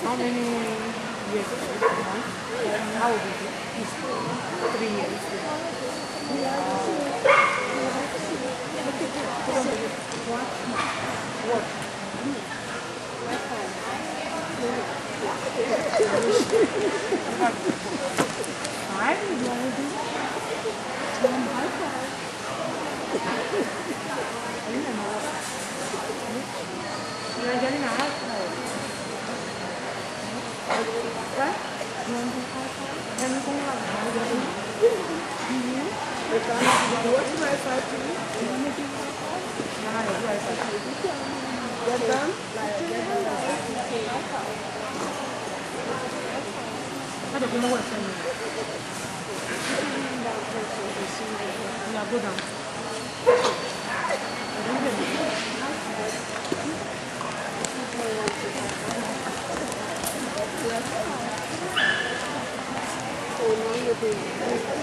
How many years? How old is it? 3 years. What? Five? You want to do? High five. You're getting a high five. What? You want to do high five? Anything like that? If I'm not going to high five to you, you want to do high five? No, I don't do high five to you. Get done? I don't know what's in there. Yeah, go down. Oh, no, you're doing it.